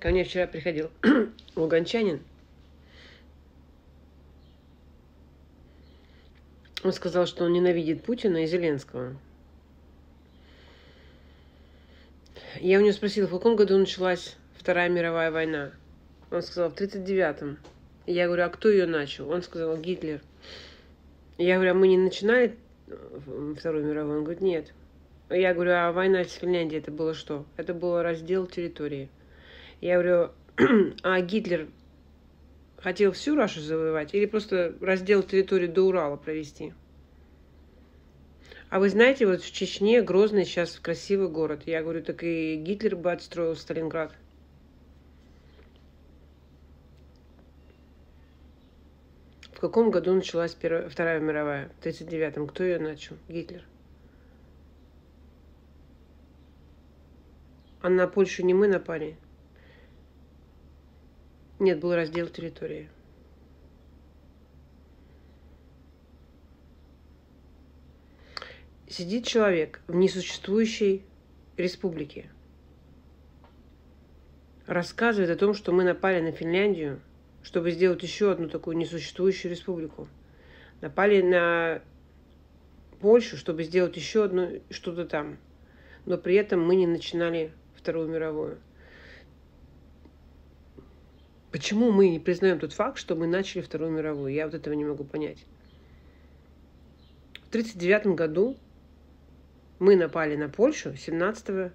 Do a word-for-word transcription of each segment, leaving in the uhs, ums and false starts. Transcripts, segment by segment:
Ко мне вчера приходил луганчанин. Он сказал, что он ненавидит Путина и Зеленского. Я у него спросила, в каком году началась Вторая мировая война. Он сказал, в тридцать девятом. Я говорю, а кто ее начал? Он сказал, Гитлер. Я говорю, а мы не начинали Вторую мировую? Он говорит, нет. Я говорю, а война с Финляндией это было что? Это был раздел территории. Я говорю, а Гитлер хотел всю Рашу завоевать или просто раздел территории до Урала провести? А вы знаете, вот в Чечне Грозный сейчас красивый город. Я говорю, так и Гитлер бы отстроил Сталинград. В каком году началась Первая, Вторая мировая? В тридцать девятом. Кто ее начал? Гитлер. А на Польшу не мы напали? Нет, был раздел территории. Сидит человек в несуществующей республике, рассказывает о том, что мы напали на Финляндию, чтобы сделать еще одну такую несуществующую республику. Напали на Польшу, чтобы сделать еще одну что-то там. Но при этом мы не начинали Вторую мировую. Почему мы не признаем тот факт, что мы начали Вторую мировую? Я вот этого не могу понять. В тридцать девятом году мы напали на Польшу семнадцатого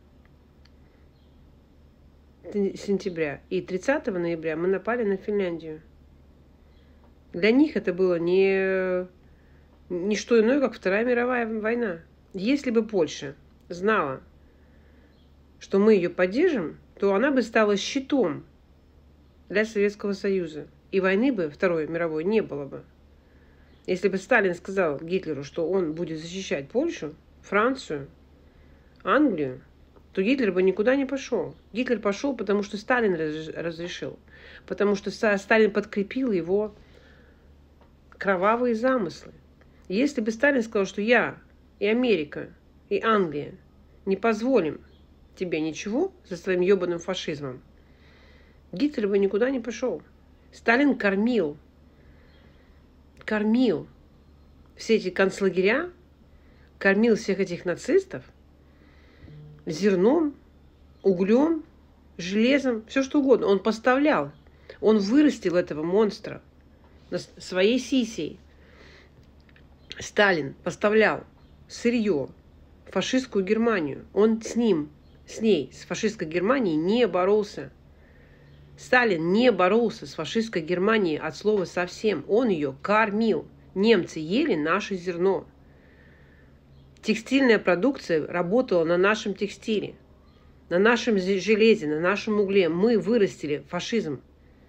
сентября. И тридцатого ноября мы напали на Финляндию. Для них это было не, не что иное, как Вторая мировая война. Если бы Польша знала, что мы ее поддержим, то она бы стала щитом для Советского Союза. И войны бы Второй мировой не было бы. Если бы Сталин сказал Гитлеру, что он будет защищать Польшу, Францию, Англию, то Гитлер бы никуда не пошел. Гитлер пошел, потому что Сталин разрешил. Потому что Сталин подкрепил его кровавые замыслы. Если бы Сталин сказал, что я и Америка, и Англия не позволим тебе ничего за своим ебаным фашизмом, Гитлер бы никуда не пошел. Сталин кормил, кормил все эти концлагеря, кормил всех этих нацистов зерном, углем, железом, все что угодно. Он поставлял, он вырастил этого монстра своей сисей. Сталин поставлял сырье в фашистскую Германию. Он с ним, с ней, с фашистской Германией не боролся. Сталин не боролся с фашистской Германией от слова совсем. Он ее кормил. Немцы ели наше зерно. Текстильная продукция работала на нашем текстиле, на нашем железе, на нашем угле. Мы вырастили фашизм.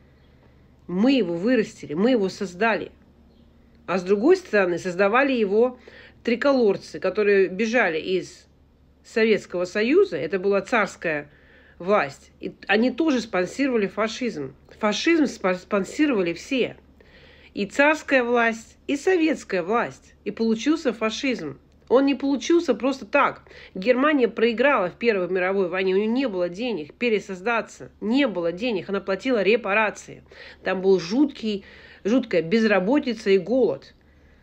Мы его вырастили, мы его создали. А с другой стороны, создавали его триколорцы, которые бежали из Советского Союза. Это была царская власть. И они тоже спонсировали фашизм. Фашизм спонсировали все. И царская власть, и советская власть. И получился фашизм. Он не получился просто так. Германия проиграла в Первой мировой войне. У нее не было денег пересоздаться. Не было денег. Она платила репарации. Там был жуткий, жуткая безработица и голод.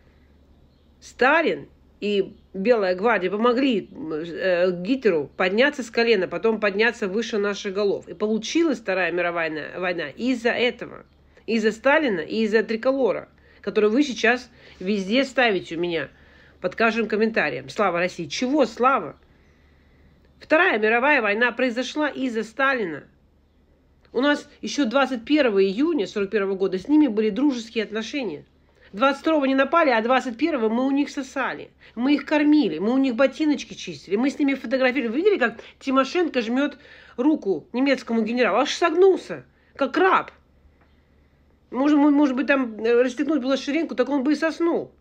Сталин и Белая гвардия помогли э, Гитлеру подняться с колена, потом подняться выше наших голов. И получилась Вторая мировая война из-за этого. Из-за Сталина и из-за триколора, который вы сейчас везде ставите у меня под каждым комментарием. Слава России. Чего слава? Вторая мировая война произошла из-за Сталина. У нас еще двадцать первого июня сорок первого года с ними были дружеские отношения. двадцать второго не напали, а двадцать первого мы у них сосали. Мы их кормили, мы у них ботиночки чистили. Мы с ними фотографировали. Вы видели, как Тимошенко жмет руку немецкому генералу? Аж согнулся, как раб. Может, может быть, там расстегнуть было ширинку, так он бы и соснул.